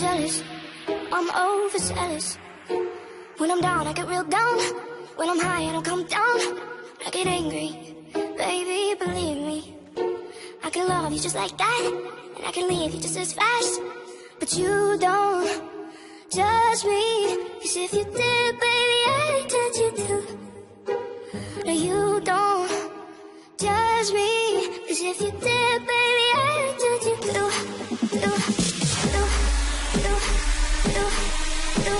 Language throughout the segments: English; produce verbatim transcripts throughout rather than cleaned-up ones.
jealous, I'm overzealous. When I'm down, I get real down. When I'm high, I don't come down. I get angry, baby, believe me. I can love you just like that, and I can leave you just as fast. But you don't judge me, 'cause if you did, baby, I'd judge you too. No, you don't judge me, 'cause if you did, baby, I'd judge you too. too, too, too, too, too,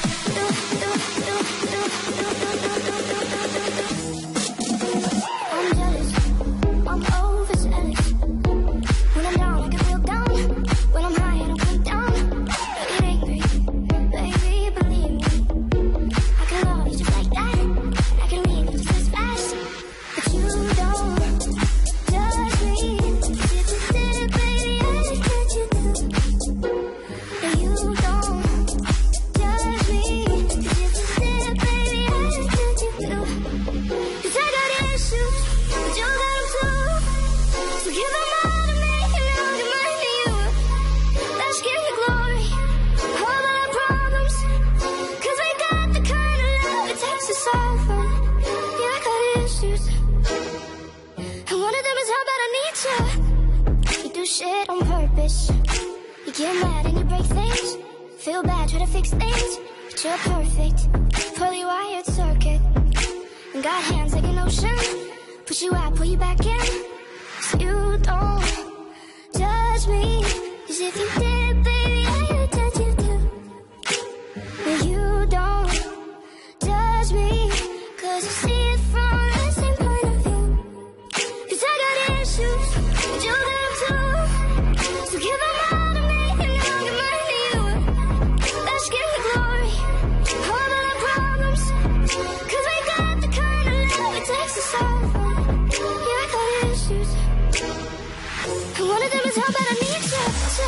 I'm jealous, I'm overzealous. When I'm down, I get real down. When I'm high, I don't come down. I get angry, baby, believe me. I can love you just like that, and I can leave you just as fast. But you don't judge me, 'cause if you did, baby, I'd judge you too. No, you don't judge me, 'cause if you did, baby, I'd judge you too. 'Cause I got issues, but you got them too. So give them all to me, and I'll give mine to you. Let's give you glory, all our problems, 'cause we got the kind of love it takes to solve them. Yeah, I got issues, and one of them is how bad I need you. You do shit on purpose. You get mad and you break things. Feel bad, try to fix things, but you're perfect. Fully wired circuit, and got hands like an ocean. Push you out, pull you back in. So you don't judge me, 'cause if you did, baby, I'd judge you too. No, you don't judge me, 'cause you see it from the same point of view. 'Cause I got issues, but you got them too. So give them all to me, and I'll give mine to you. Let's give the glory, all of our problems, 'cause we got the kind of love it takes to solve them. Yeah, I got issues, and one of them is how bad I need you.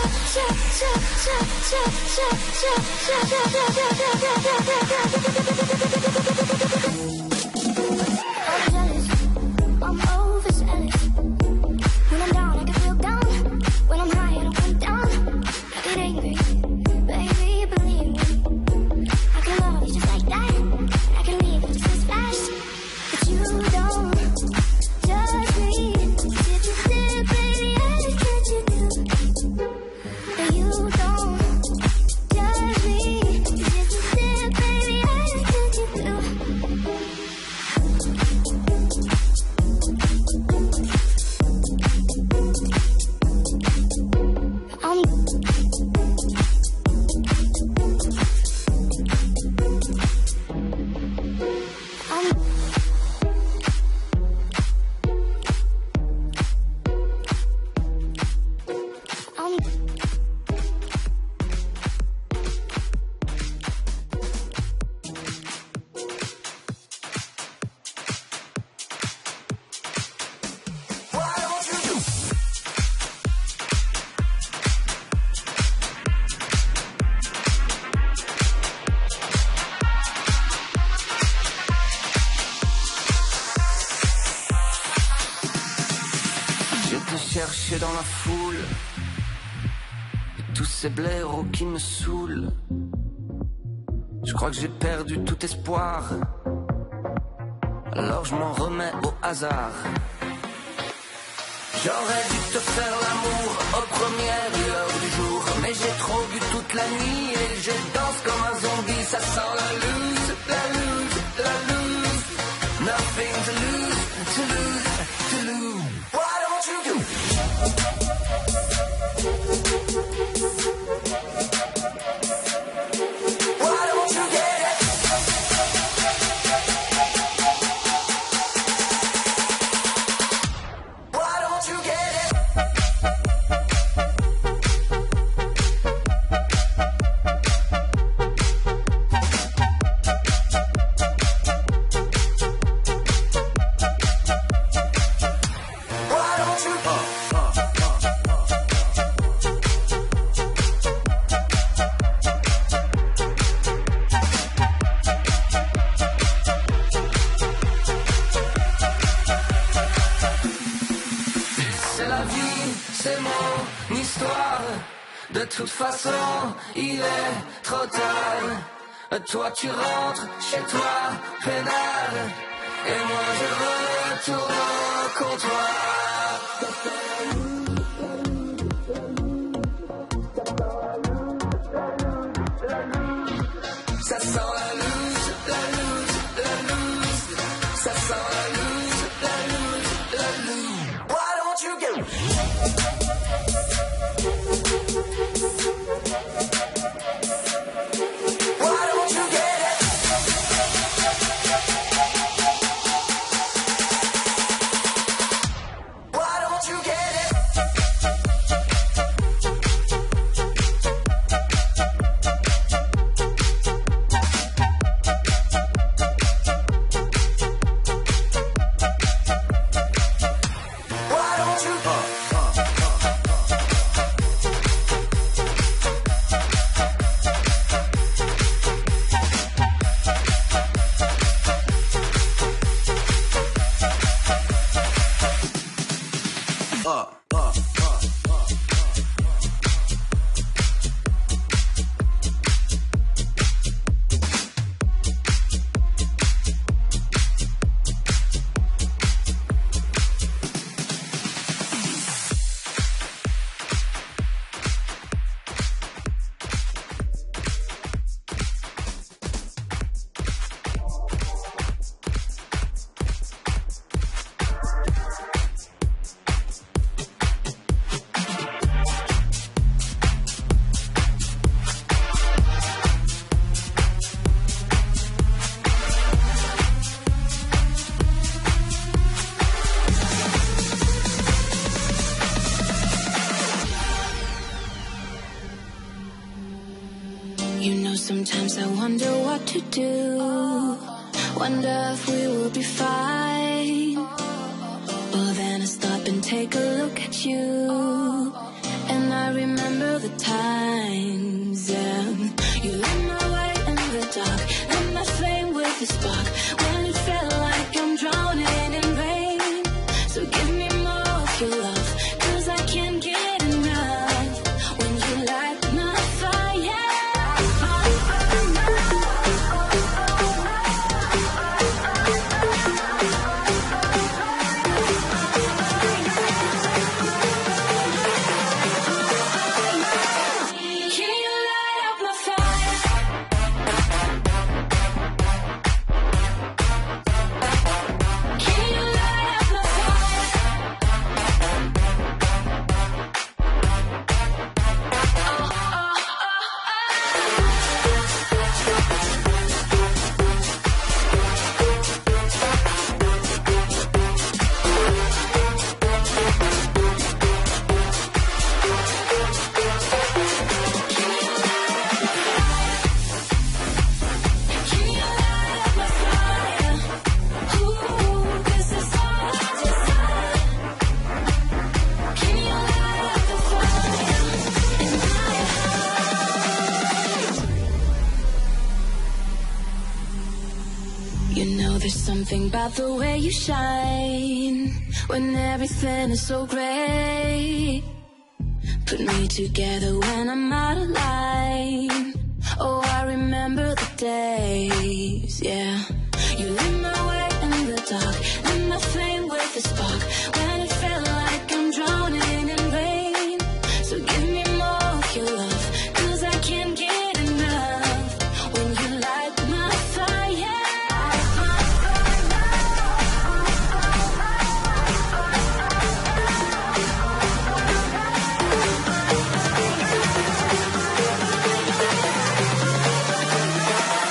I'm jealous, I'm overzealous. When I'm down, I get real down. When I'm high, I don't come down. I get angry, baby, believe me. I can love you just like that, and I can leave you just as fast. But you don't judge me, 'cause if you did, baby, I'd judge you too. No, you don't judge me, 'cause if you did, baby, I'd judge you too. I'm I'm I'm Je te cherchais dans la foule, et tous ces blaireaux qui me saoulent. Je crois que j'ai perdu tout espoir, alors je m'en remets au hasard. J'aurais dû te faire l'amour aux premières lueurs du jour, mais j'ai trop bu toute la nuit et je danse comme un zombie. Ça sent la loose, la loose, la loose. Nothing to lose, to lose, to lose. Why don't you do? Why don't you get it? Why don't you get it? De toute façon, il est trop tard. Toi tu rentres chez toi, pénal. Et moi je retourne au comptoir. Ça sent la loose, la loose, la loose. Ça sent la loose, la loose, la loose. Why don't you get Why don't you get it? Why don't you get it? Why don't you You know, sometimes I wonder what to do. Wonder if we will be fine. But then I stop and take a look at you. And I remember the times, yeah. You lit my way in the dark, lit my flame with a spark. When it felt like I'm drowning in rain. So give me more of your love, 'cause I can't get enough. When you light my fire. Can you light up my fire? Can you light up my Can you light up my fire? Ooh, this is all I desire. Can you light up the fire in my heart? You know there's something about the way you shine when everything is so great. Put me together when I'm out of line. Oh, I remember the days, yeah. You lit my way in the dark, lit my flame with a spark. When it felt like I'm drowning in rain. So give me more of your love, 'cause I can't get enough. When you light my fire.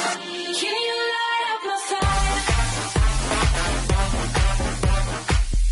Can you light up my fire?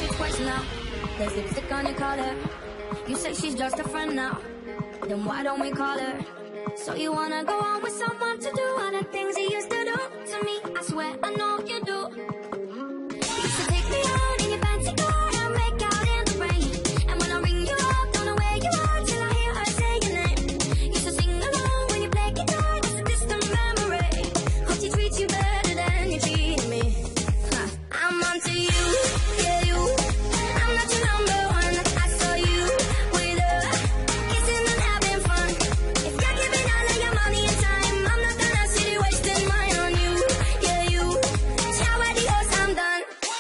you twice now. There's lipstick on your collar. You say she's just a friend now. Then why don't we call her? So you wanna go on with someone to do all the things he used to do to me? I swear I know you do. You used to take me out in your fancy car and make out in the rain. And when I ring you up, don't know where you are till I hear her say your name. Used to sing along when you play guitar, just a distant memory. Hope she treats you better than you treated me. Huh. I'm onto you, yeah you. I'm not your number one. I saw you with her, kissing and having fun. If you're giving all of your money and time, I'm not gonna sit here wasting mine on you, yeah you. Ciao adios, I'm done.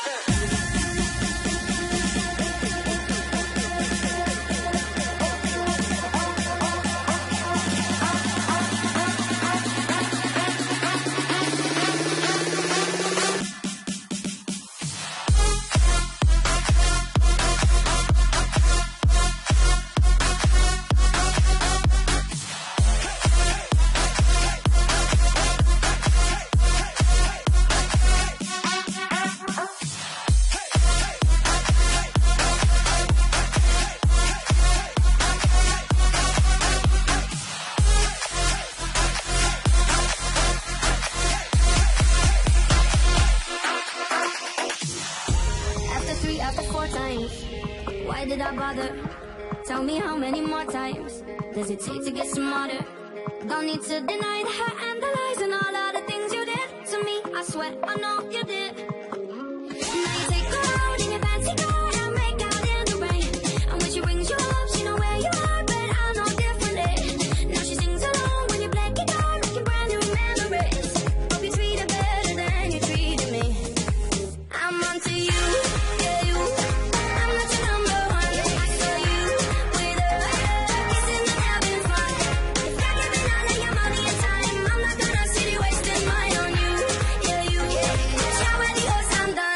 After three, after four times, why did I bother? Tell me how many more times does it take to get smarter? Don't need to deny the hurt and the lies and all of the things you did to me. I swear I know you did. Now you take her out in your fancy car and make out in the rain. And when she brings you up, she know where you are, but I know differently. Now she sings along when you play guitar, making brand new memories. Hope you treat her better than you treated me. I'm onto you, yeah you. I'm not your number one. I saw you with her, kissing and having fun. If you're giving all of your money and time, I'm not gonna sit here wasting mine on you, yeah you. Ciao adios, I'm done.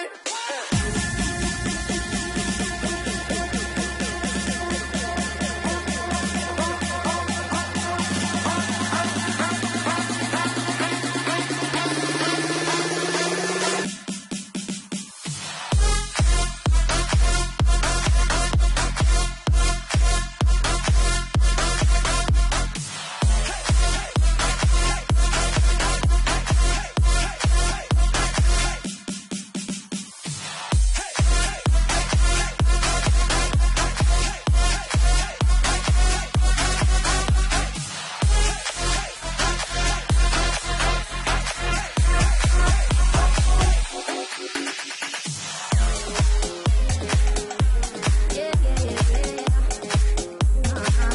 Yeah, yeah, yeah, yeah. Uh-huh.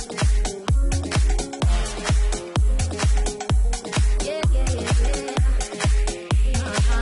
Yeah, yeah, yeah, yeah. Uh-huh.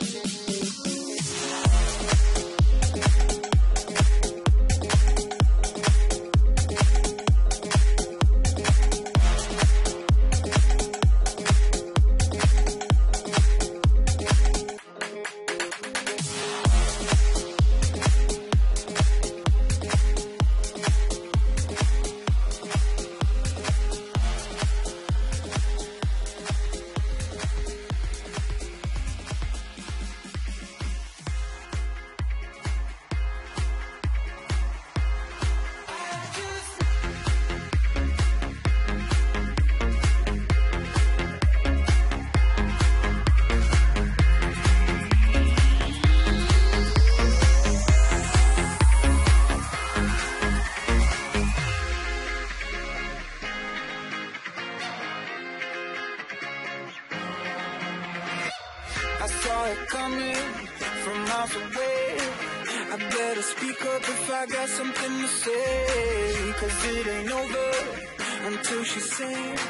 I saw it coming from miles away. I better speak up if I got something to say, 'cause it ain't over until she sings.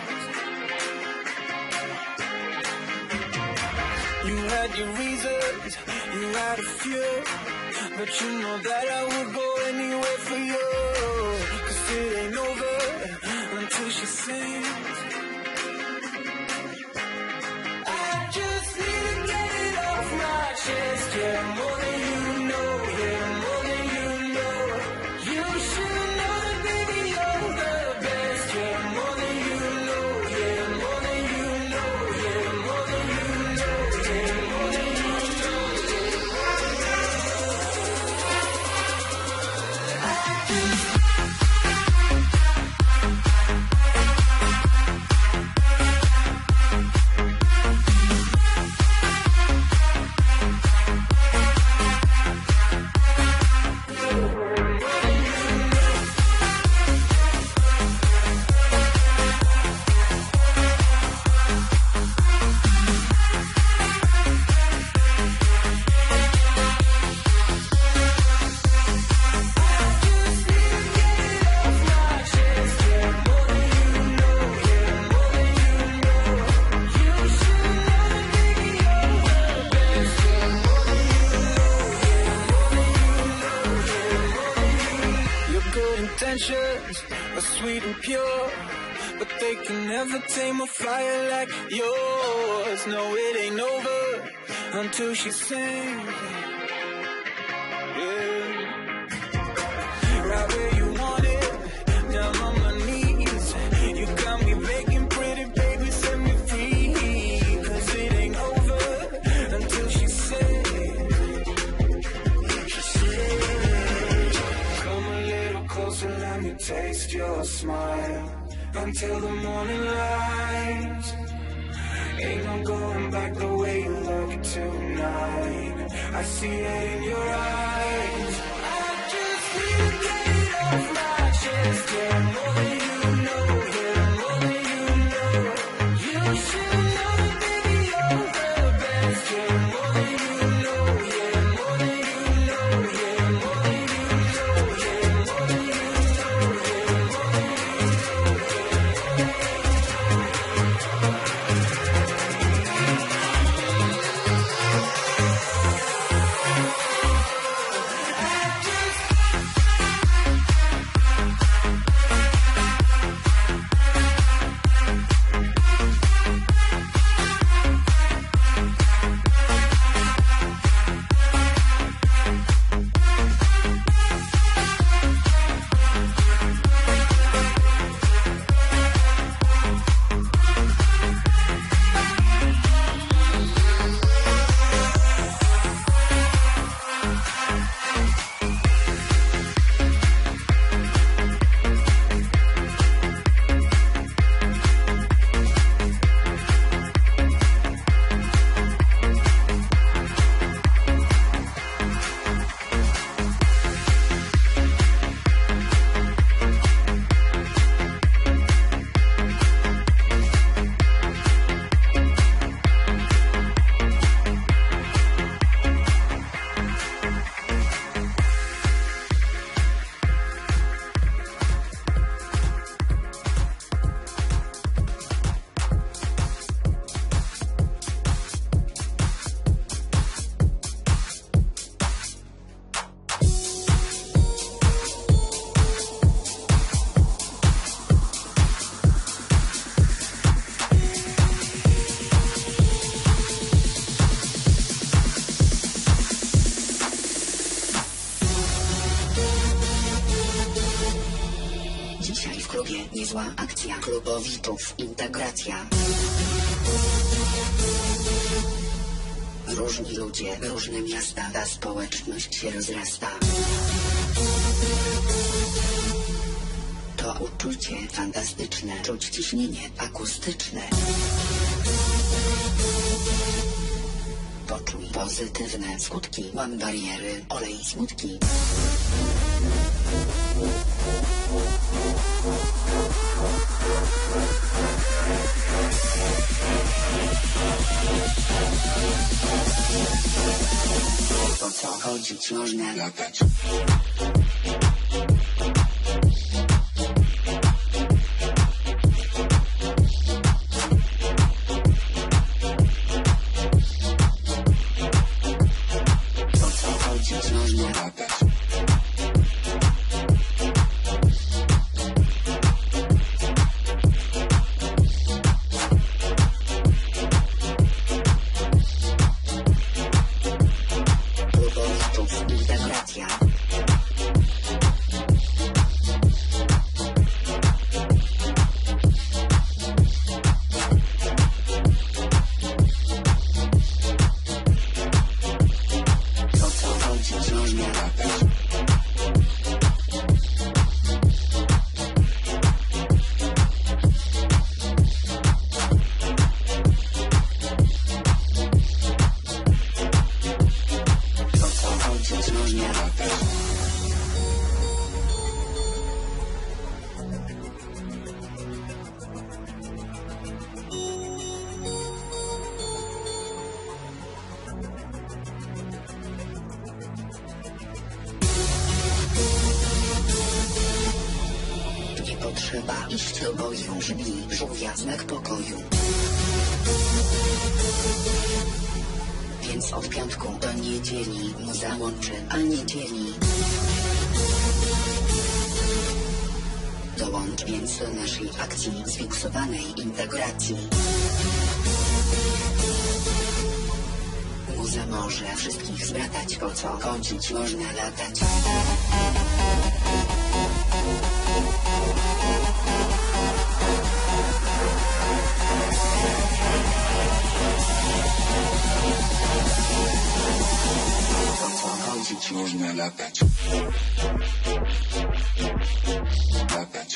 You had your reasons, you had a few, but you know that I would go anywhere for you, 'cause it ain't over until she sings. I just need to get it off my chest, yeah, more than you know, yeah, more than you know. You should know that, baby, you're the best, yeah, more than you know, yeah, more than you know, yeah, more than you know, yeah, more than you know, yeah. intentions are sweet and pure, but they can never tame a fire like yours. No, it ain't over until she sings. Yeah. Right where you want it, down on my knees. You got me begging, pretty baby, set me free. Cause it ain't over until she says. She says, come a little closer, let me taste your smile. Until the morning light, ain't no going back the way you look tonight. I see it in your eyes. I just can't get it off my chest. Yeah, more than you know, yeah, more than you know. You should know that, baby, you're the best. Yeah, more than you know, yeah, more than you know, yeah, more than you know, yeah, more than you know, yeah, more than you know. Niezła akcja klubowiczów, integracja. Różni ludzie, różne miasta, ta społeczność się rozrasta. To uczucie fantastyczne, czuć ciśnienie akustyczne. Poczuj pozytywne skutki, łam bariery, olej smutki. Po co chodzić można latać? Po co chodzić można latać? Trzeba iść do boju, brzmi żółwia znak pokoju. Więc od piątku do niedzieli mu załączy, a niedzieli dołącz więc do naszej akcji sfiksowanej integracji. Muza może wszystkich zbratać, po co kończyć można latać. Po co kończyć można latać. Latać.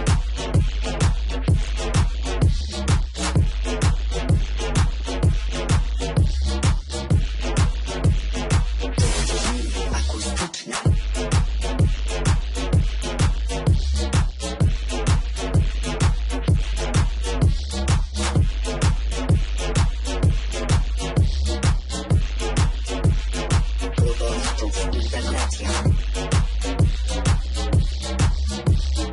Akustyczna. Próbowców integracja.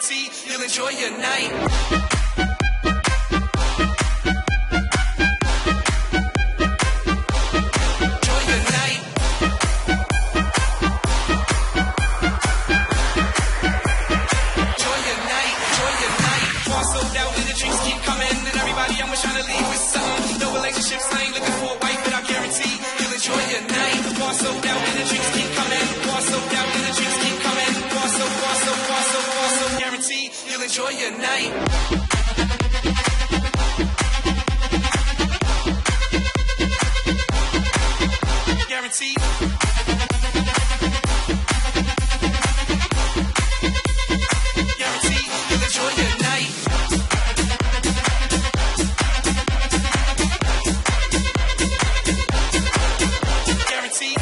Guarantee you'll enjoy your night. Enjoy your night. Guaranteed. Guaranteed. You'll enjoy your night. Guaranteed.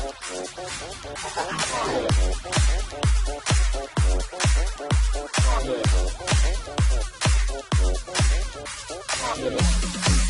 Yeah.